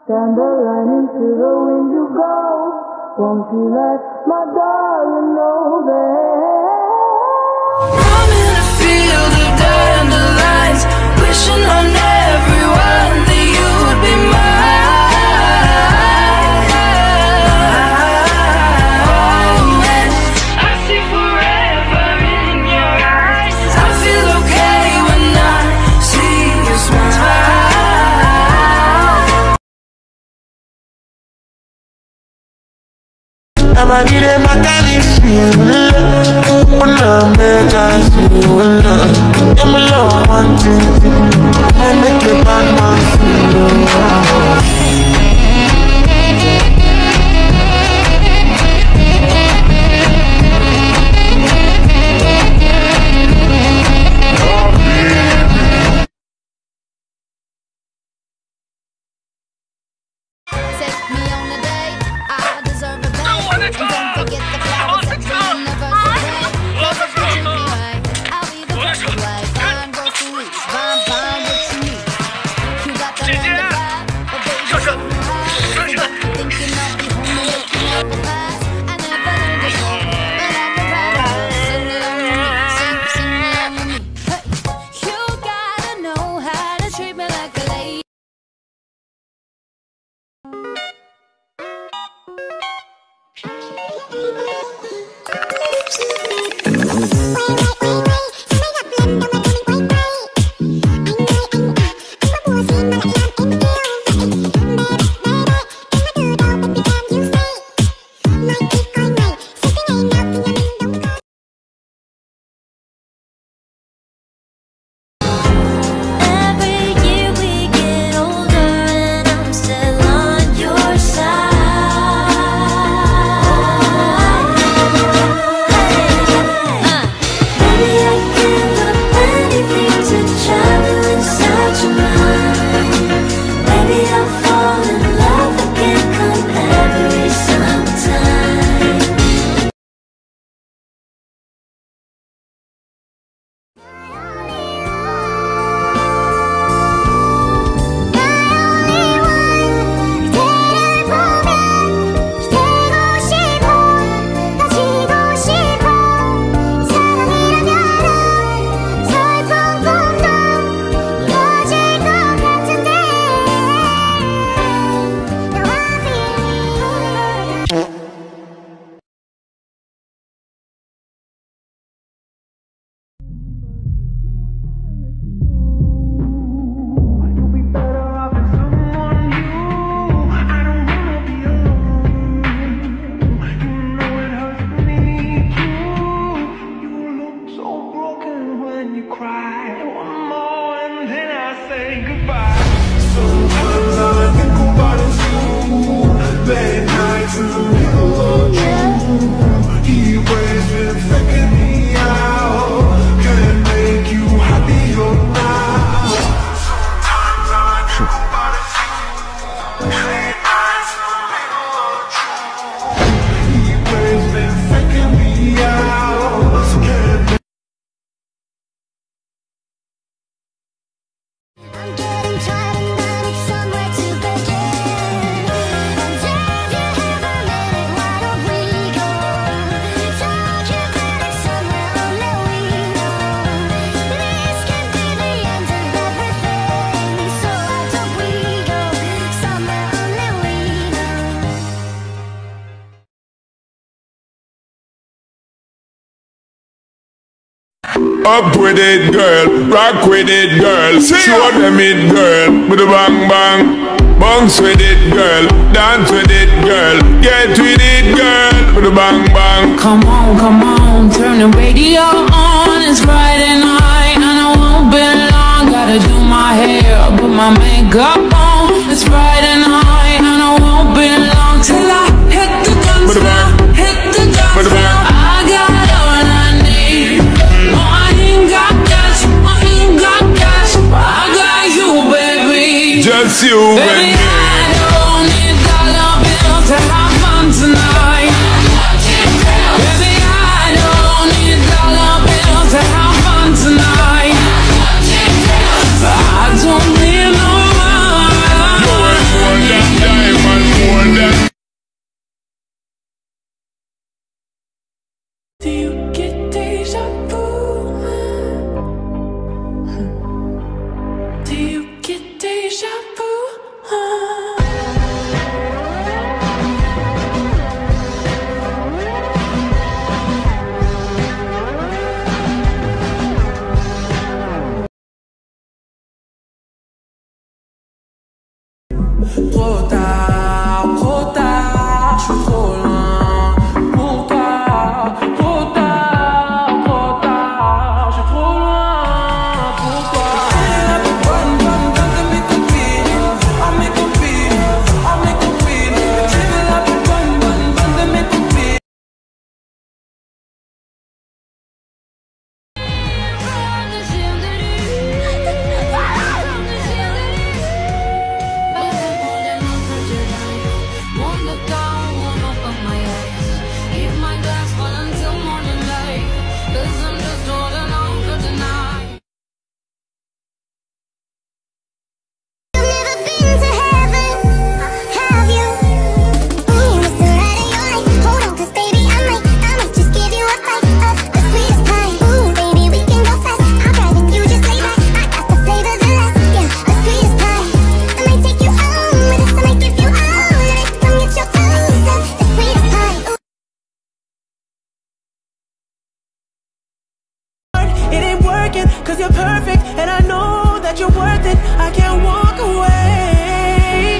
Dandelion into the wind you go. Won't you let my darling know that I'm in a field of dandelions, wishing on everyone that you would be mine. I see forever in your eyes. I feel okay when I see you smile. I'ma be there, my God, if you wanna make us feel love. I'm alone, one thing, I make the bad man feel. Up with it, girl. Rock with it, girl. Show them it, girl. With a bang bang. Bounce with it, girl. Dance with it, girl. Get with it, girl. With a bang bang. Come on, turn the radio on. It's Friday night and I won't be long. Gotta do my hair, put my makeup on. It's Friday night and I won't be long till I hit the dance floor. Hit the dance floor. I got all I need. Just you baby, and me. I don't need dollar bills to have fun tonight. Baby, I don't need dollar bills to have fun tonight. I don't need no money. Trop tard, je suis trop loin pour toi. Trop tard, je suis trop loin pour toi. Bonne de mes copines, oh mes copines, oh mes copines. Tu veux la plus bonne de mes copines. It ain't working, cause you're perfect, and I know that you're worth it. I can't walk away.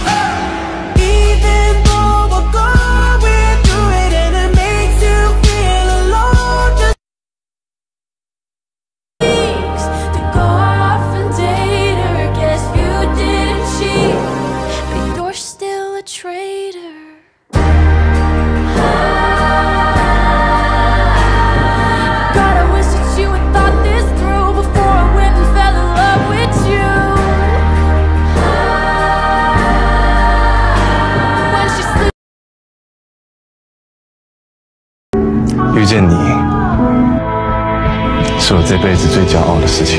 Even though we're going through it, and it makes you feel alone. Just weeks to go off and date her. Guess you didn't cheat, but you're still a traitor. 遇见你，是我这辈子最骄傲的事情。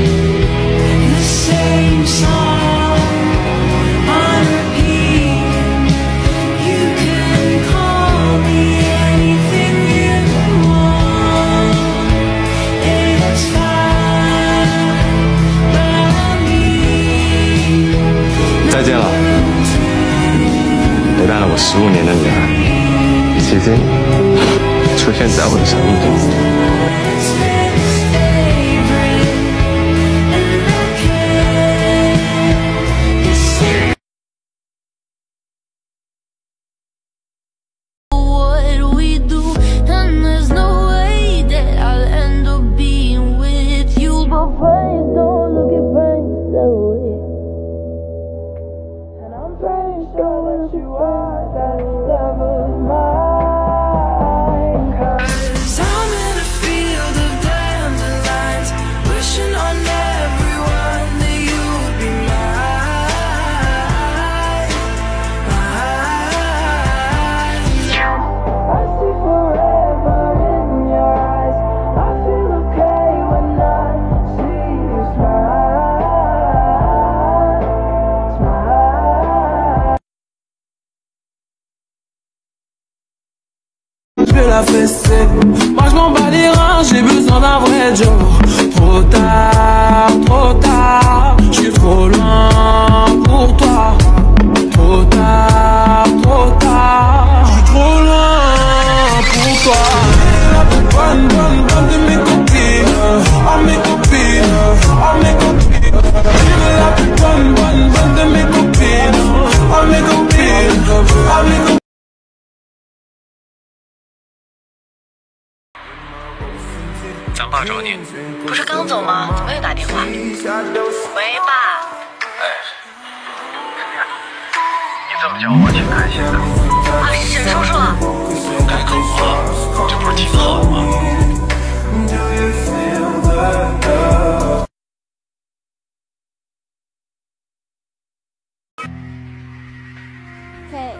再见了，陪伴了我15年的女儿，谢谢你。出现在我的生命中。 What we do, and there's no way that I'll end up being with you. But friends don't look at friends that way. And I'm pretty sure that you are that love of mine. Je la fessée, moi je m'en bats les reins, j'ai besoin d'un vrai job. Trop tard, je suis trop loin pour toi. Trop tard, je suis trop loin pour toi. La plus bonne de mes copines, oh mes copines, oh mes copines. Tu veux la plus bonne de mes copines, oh mes copines, oh mes copines. 张爸找你， 不是刚走吗？怎么又打电话？喂，爸。 哎，你这么叫我挺开心的。 啊，是沈叔叔。 改口了，这不是挺好的吗？ 嘿，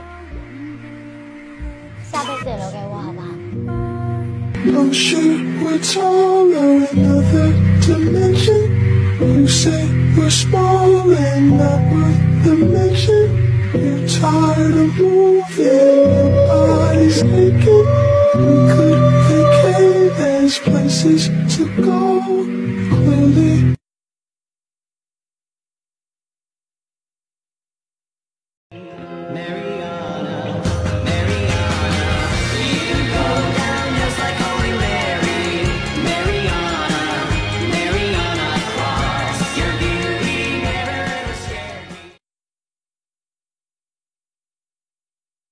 下辈子也留给我好不好 I'm sure we're taller in another dimension. You say we're small and not worth the mention. You're tired of moving, your body's aching. We could vacate, there's places to go.